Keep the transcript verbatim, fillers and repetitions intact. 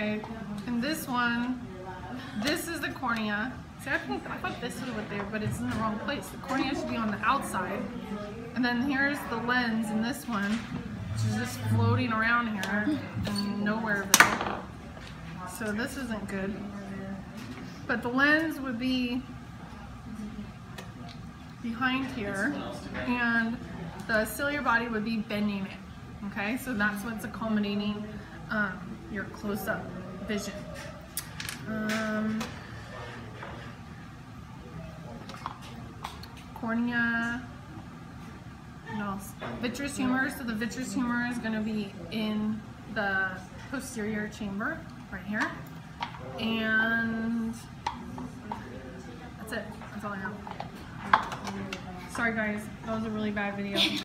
Okay, and this one, this is the cornea. See, I think I thought this was what they were, but it's in the wrong place. The cornea should be on the outside, and then here's the lens in this one, which is just floating around here and nowhere visible. So this isn't good. But the lens would be behind here, and the ciliary body would be bending it. Okay, so that's what's accommodating um, your close-up vision. Um, cornea, what else? Vitreous humor. So the vitreous humor is going to be in the posterior chamber right here, and that's it. That's all I have. Sorry guys, that was a really bad video.